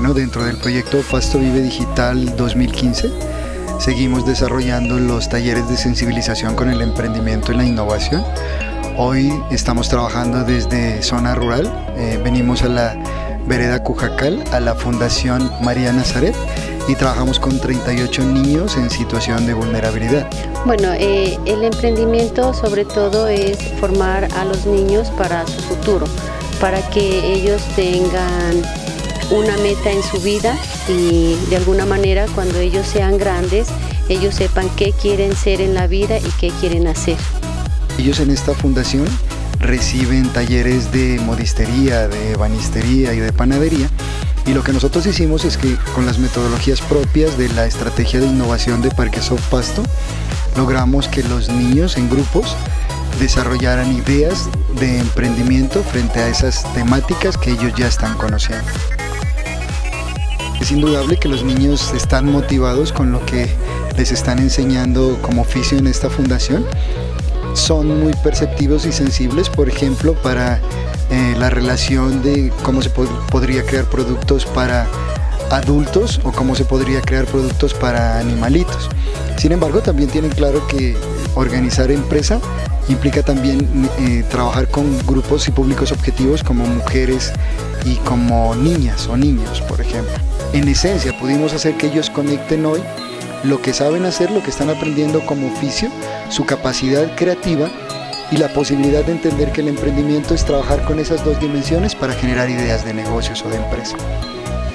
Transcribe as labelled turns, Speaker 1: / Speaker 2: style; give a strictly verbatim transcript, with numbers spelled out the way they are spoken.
Speaker 1: Bueno, dentro del proyecto Pasto Vive Digital dos mil quince, seguimos desarrollando los talleres de sensibilización con el emprendimiento y la innovación. Hoy estamos trabajando desde zona rural, eh, venimos a la vereda Cujacal, a la Fundación María Nazaret, y trabajamos con treinta y ocho niños en situación de vulnerabilidad.
Speaker 2: Bueno, eh, el emprendimiento sobre todo es formar a los niños para su futuro, para que ellos tengan una meta en su vida y de alguna manera cuando ellos sean grandes, ellos sepan qué quieren ser en la vida y qué quieren hacer.
Speaker 1: Ellos en esta fundación reciben talleres de modistería, de ebanistería y de panadería, y lo que nosotros hicimos es que con las metodologías propias de la estrategia de innovación de Parquesoft Pasto, logramos que los niños en grupos desarrollaran ideas de emprendimiento frente a esas temáticas que ellos ya están conociendo. Es indudable que los niños están motivados con lo que les están enseñando como oficio en esta fundación. Son muy perceptivos y sensibles, por ejemplo, para eh, la relación de cómo se pod podría crear productos para adultos o cómo se podría crear productos para animalitos. Sin embargo, también tienen claro que organizar empresa implica también eh, trabajar con grupos y públicos objetivos como mujeres y como niñas o niños, por ejemplo. En esencia, pudimos hacer que ellos conecten hoy lo que saben hacer, lo que están aprendiendo como oficio, su capacidad creativa y la posibilidad de entender que el emprendimiento es trabajar con esas dos dimensiones para generar ideas de negocios o de empresa.